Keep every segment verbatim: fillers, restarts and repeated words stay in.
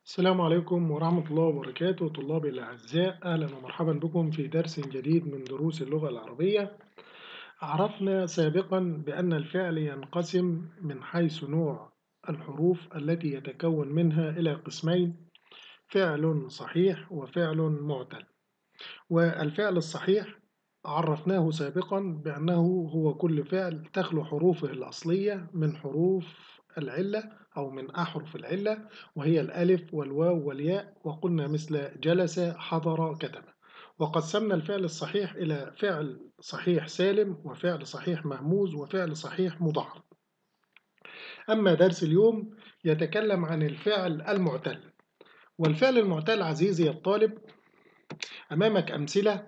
السلام عليكم ورحمة الله وبركاته طلابي الأعزاء، أهلا ومرحبا بكم في درس جديد من دروس اللغة العربية. عرفنا سابقا بأن الفعل ينقسم من حيث نوع الحروف التي يتكون منها إلى قسمين: فعل صحيح وفعل معتل. والفعل الصحيح عرفناه سابقا بأنه هو كل فعل تخلو حروفه الأصلية من حروف العلة أو من أحرف العلة، وهي الألف والواو والياء، وقلنا مثل جلس حضر كتب. وقسمنا الفعل الصحيح إلى فعل صحيح سالم وفعل صحيح مهموز وفعل صحيح مضاعف. أما درس اليوم يتكلم عن الفعل المعتل. والفعل المعتل عزيزي الطالب أمامك أمثلة،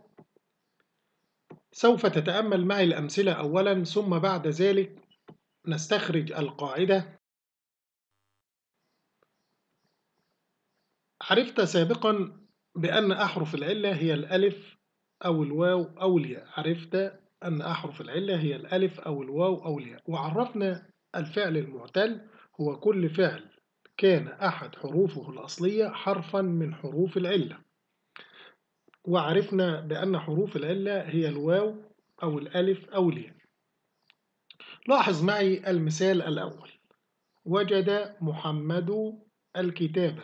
سوف تتأمل معي الأمثلة أولا ثم بعد ذلك نستخرج القاعدة. عرفت سابقا بأن أحرف العلة هي الألف أو الواو أو الياء. عرفت أن أحرف العلة هي الألف أو الواو أو الياء. وعرفنا الفعل المعتل هو كل فعل كان أحد حروفه الأصلية حرفا من حروف العلة. وعرفنا بأن حروف العلة هي الواو أو الألف أو الياء. لاحظ معي المثال الأول: وجد محمد الكتاب.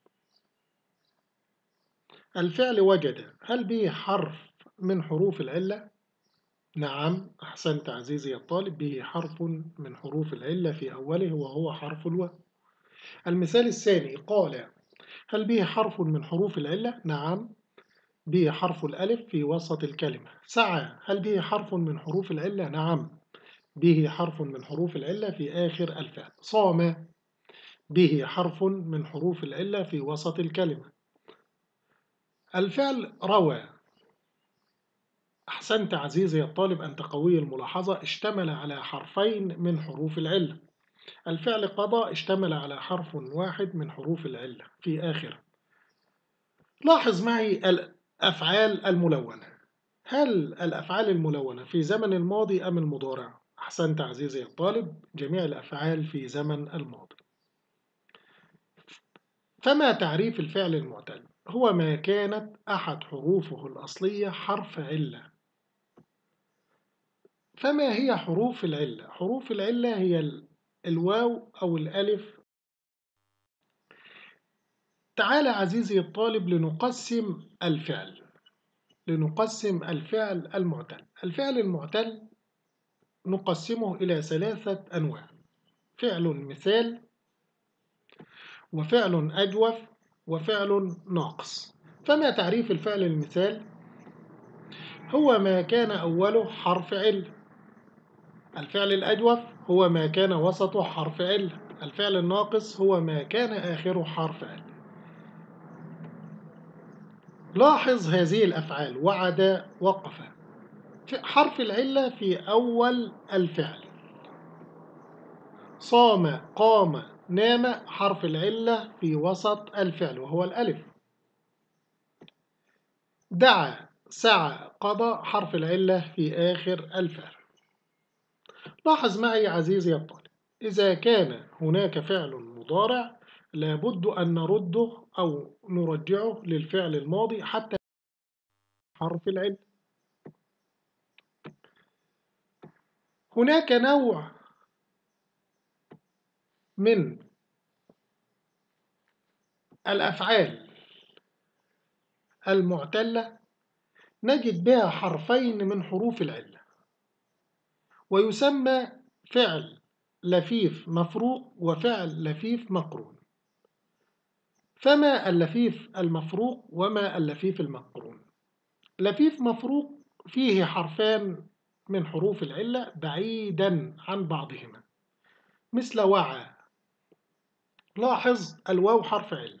الفعل وجد هل به حرف من حروف العلة؟ نعم، أحسنت عزيزي الطالب، به حرف من حروف العلة في أوله وهو حرف الواو. المثال الثاني قال: هل به حرف من حروف العلة؟ نعم، به حرف الألف في وسط الكلمة. سعى هل به حرف من حروف العلة؟ نعم، به حرف من حروف العلة في آخر الفعل. صام به حرف من حروف العلة في وسط الكلمة. الفعل روى، أحسنت عزيزي الطالب، أنت قوي الملاحظة، اشتمل على حرفين من حروف العلة. الفعل قضى اشتمل على حرف واحد من حروف العلة في آخره. لاحظ معي الأفعال الملونة. هل الأفعال الملونة في زمن الماضي أم المضارع؟ أحسنت عزيزي الطالب، جميع الأفعال في زمن الماضي. فما تعريف الفعل المعتل؟ هو ما كانت أحد حروفه الأصلية حرف علة. فما هي حروف العلة؟ حروف العلة هي الواو أو الألف. تعال عزيزي الطالب لنقسم الفعل لنقسم الفعل المعتل. الفعل المعتل نقسمه إلى ثلاثة أنواع: فعل مثال، وفعل أجوف، وفعل ناقص. فما تعريف الفعل المثال؟ هو ما كان أوله حرف علة. الفعل الأجوف هو ما كان وسطه حرف علة. الفعل الناقص هو ما كان آخره حرف علة. لاحظ هذه الأفعال: وعد، وقف. حرف العلة في أول الفعل. صام، قام، نام، حرف العلة في وسط الفعل وهو الألف. دعا، سعى، قضى، حرف العلة في آخر الفعل. لاحظ معي عزيزي الطالب، إذا كان هناك فعل مضارع لابد أن نرده أو نرجعه للفعل الماضي حتى حرف العلة. هناك نوع من الأفعال المعتلة نجد بها حرفين من حروف العلة، ويسمى فعل لفيف مفروق وفعل لفيف مقرون. فما اللفيف المفروق وما اللفيف المقرون؟ لفيف مفروق فيه حرفان من حروف العلة بعيدا عن بعضهما، مثل وعى. لاحظ الواو حرف علة،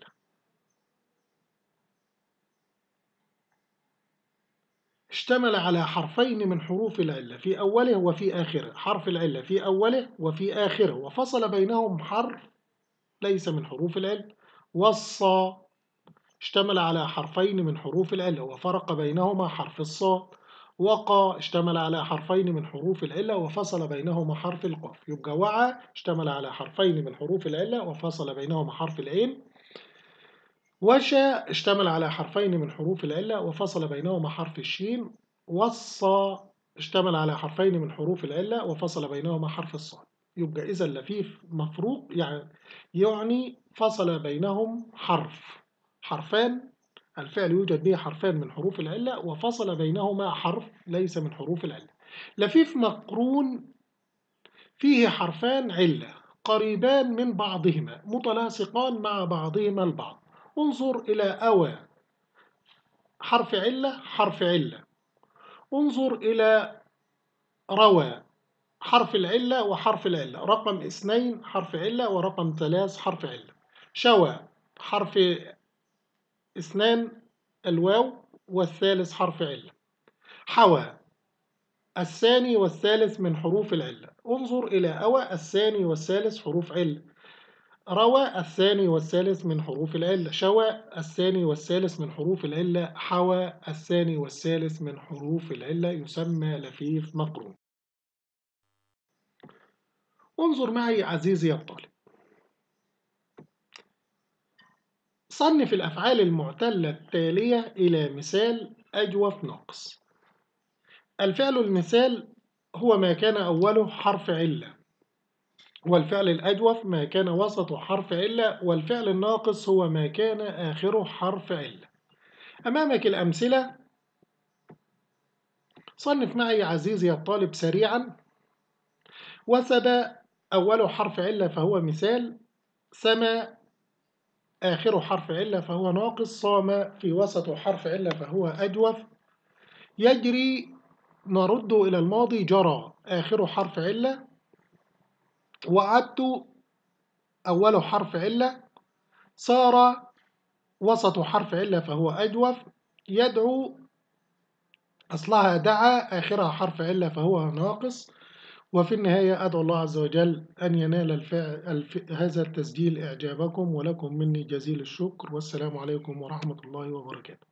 اشتمل على حرفين من حروف العلة في أوله وفي آخره. حرف العلة في أوله وفي آخره، وفصل بينهم حرف ليس من حروف العلة. وصى اشتمل على حرفين من حروف العلة وفرق بينهما حرف الصاد. وقى اشتمل على حرفين من حروف العلة وفصل بينهما حرف القاف. يبقى وعى اشتمل على حرفين من حروف العلة وفصل بينهما حرف العين. وشى اشتمل على حرفين من حروف العلة وفصل بينهما حرف الشين. وصى اشتمل على حرفين من حروف العلة وفصل بينهما حرف الصاد. يبقى إذا لفيف مفروق يعني يعني فصل بينهم حرف، حرفان، الفعل يوجد به حرفان من حروف العلة وفصل بينهما حرف ليس من حروف العلة. لفيف مقرون فيه حرفان علة قريبان من بعضهما متلاصقان مع بعضهما البعض. انظر إلى أوى، حرف علة حرف علة. انظر إلى روى، حرف العلة وحرف العلة، رقم اثنين حرف علة ورقم ثلاث حرف علة. شوى، حرف اثنان الواو والثالث حرف علة. حوى، الثاني والثالث من حروف العلة. انظر إلى أوى، الثاني والثالث حروف علة. روى، الثاني والثالث من حروف العلة. شوى، الثاني والثالث من حروف العلة. حوى، الثاني والثالث من حروف العلة، يسمى لفيف مقرون. انظر معي عزيزي الطالب، صنف الأفعال المعتلة التالية إلى مثال أجوف ناقص. الفعل المثال هو ما كان أوله حرف علة، والفعل الأجوف ما كان وسطه حرف علة، والفعل الناقص هو ما كان آخره حرف علة. أمامك الأمثلة، صنف معي عزيزي الطالب سريعا. وثب أوله حرف علة فهو مثال، سما آخره حرف علة فهو ناقص، صام في وسطه حرف علة فهو أجوف. يجري نرد إلى الماضي، جرى آخره حرف علة. وعدت أوله حرف علة. صار وسط حرف علة فهو أجوف. يدعو أصلها دعا آخرها حرف علة فهو ناقص. وفي النهاية أدعو الله عز وجل أن ينال الفعل الف... هذا التسجيل إعجابكم، ولكم مني جزيل الشكر، والسلام عليكم ورحمة الله وبركاته.